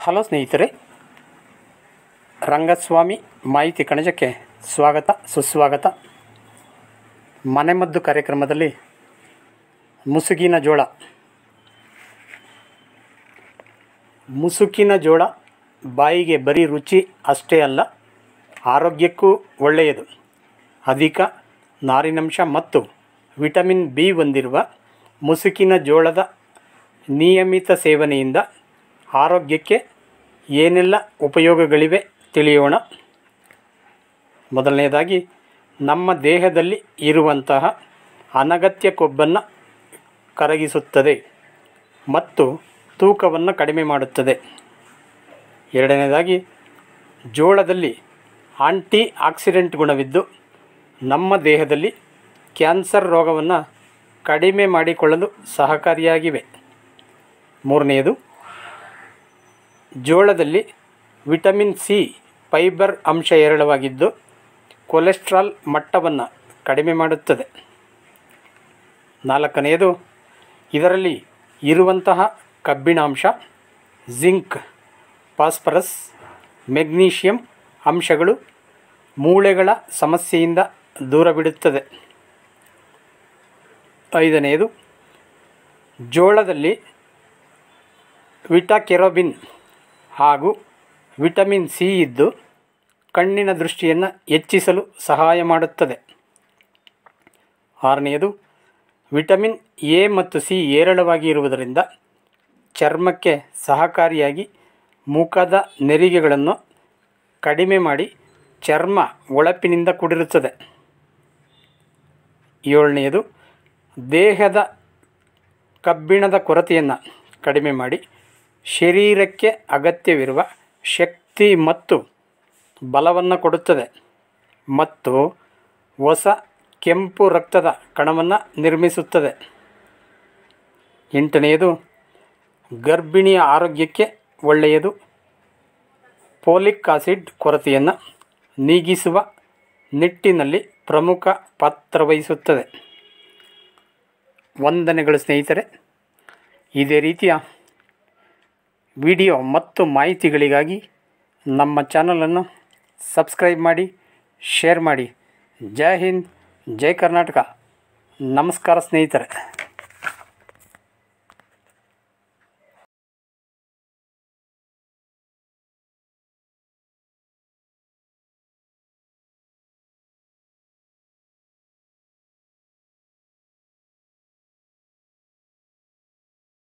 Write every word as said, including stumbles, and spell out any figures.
Hello ಸ್ನೇಹಿತರೆ, ರಂಗಸ್ವಾಮಿ ಮಾಹಿತಿ ಕಣಜಕ್ಕೆ ಸ್ವಾಗತ ಸುಸ್ವಾಗತ. ಮನೆಮದ್ದು ಕಾರ್ಯಕ್ರಮದಲ್ಲಿ ಮುಸುಕಿನ ಜೋಳ. ಮುಸುಕಿನ ಜೋಳ ಬಾಯಿಗೆ ಬರೀ ರುಚಿ ಅಷ್ಟೇ ಅಲ್ಲ, ಆರೋಗ್ಯಕ್ಕೂ ಒಳ್ಳೆಯದು. ಅಧಿಕ ನಾರಿನಂಶ ಮತ್ತು ವಿಟಮಿನ್ ಬಿ ಹೊಂದಿರುವ ಮುಸುಕಿನ ಜೋಳದ ನಿಯಮಿತ ಸೇವನೆಯಿಂದ ಆರೋಗ್ಯಕ್ಕೆ ಏನೆಲ್ಲ ಉಪಯೋಗಗಳಿವೆ ತಿಳಿಯೋಣ. ಮೊದಲನೆಯದಾಗಿ, ನಮ್ಮ ದೇಹದಲ್ಲಿ ಇರುವಂತಹ ಅನಗತ್ಯ ಕೊಬ್ಬನ್ನು ಕರಗಿಸುತ್ತದೆ ಮತ್ತು ತೂಕವನ್ನು ಕಡಿಮೆ ಮಾಡುತ್ತದೆ. ಎರಡನೇದಾಗಿ, ಜೋಳದಲ್ಲಿ ಆಂಟಿ ಆಕ್ಸಿಡೆಂಟ್ ಗುಣವಿದ್ದು ನಮ್ಮ ದೇಹದಲ್ಲಿ ಕ್ಯಾನ್ಸರ್ ರೋಗವನ್ನು ಕಡಿಮೆ ಮಾಡಿಕೊಳ್ಳಲು ಸಹಕಾರಿಯಾಗಿವೆ. ಮೂರನೆಯದು, ಜೋಳದಲ್ಲಿ ವಿಟಮಿನ್ ಸಿ ಫೈಬರ್ ಅಂಶ ಹೇರಳವಾಗಿದ್ದು ಕೊಲೆಸ್ಟ್ರಾಲ್ ಮಟ್ಟವನ್ನು ಕಡಿಮೆ ಮಾಡುತ್ತದೆ. ನಾಲ್ಕನೆಯದು, ಇದರಲ್ಲಿ ಇರುವಂತಹ ಕಬ್ಬಿಣಾಂಶ, ಜಿಂಕ್, ಫಾಸ್ಫರಸ್, ಮೆಗ್ನೀಷಿಯಂ ಅಂಶಗಳು ಮೂಳೆಗಳ ಸಮಸ್ಯೆಯಿಂದ ದೂರವಿಡುತ್ತದೆ. ಐದನೆಯದು, ಜೋಳದಲ್ಲಿ ವಿಟಾಕೆರಬಿನ್ ಹಾಗೂ ವಿಟಮಿನ್ ಸಿ ಇದ್ದು ಕಣ್ಣಿನ ದೃಷ್ಟಿಯನ್ನು ಹೆಚ್ಚಿಸಲು ಸಹಾಯ ಮಾಡುತ್ತದೆ. ಆರನೆಯದು, ವಿಟಮಿನ್ ಎ ಮತ್ತು ಸಿ ಹೇರಳವಾಗಿ ಇರುವುದರಿಂದ ಚರ್ಮಕ್ಕೆ ಸಹಕಾರಿಯಾಗಿ ಮುಖದ ನೆರಿಗೆಗಳನ್ನು ಕಡಿಮೆ ಮಾಡಿ ಚರ್ಮ ಹೊಳಪಿನಿಂದ ಕೂಡಿರುತ್ತದೆ. ಏಳನೆಯದು, ದೇಹದ ಕಬ್ಬಿಣದ ಕೊರತೆಯನ್ನು ಕಡಿಮೆ ಮಾಡಿ ಶರೀರಕ್ಕೆ ಅಗತ್ಯವಿರುವ ಶಕ್ತಿ ಮತ್ತು ಬಲವನ್ನು ಕೊಡುತ್ತದೆ ಮತ್ತು ಹೊಸ ಕೆಂಪು ರಕ್ತದ ಕಣವನ್ನು ನಿರ್ಮಿಸುತ್ತದೆ. ಎಂಟನೆಯದು, ಗರ್ಭಿಣಿಯ ಆರೋಗ್ಯಕ್ಕೆ ಒಳ್ಳೆಯದು. ಫೋಲಿಕ್ ಆಸಿಡ್ ಕೊರತೆಯನ್ನು ನೀಗಿಸುವ ನಿಟ್ಟಿನಲ್ಲಿ ಪ್ರಮುಖ ಪಾತ್ರ ವಹಿಸುತ್ತದೆ. ವಂದನೆಗಳು ಸ್ನೇಹಿತರೆ. ಇದೇ ರೀತಿಯ ವಿಡಿಯೋ ಮತ್ತು ಮಾಹಿತಿಗಳಿಗಾಗಿ ನಮ್ಮ ಚಾನಲನ್ನು ಸಬ್ಸ್ಕ್ರೈಬ್ ಮಾಡಿ, ಶೇರ್ ಮಾಡಿ. ಜೈ ಹಿಂದ್, ಜೈ ಕರ್ನಾಟಕ. ನಮಸ್ಕಾರ ಸ್ನೇಹಿತರೆ.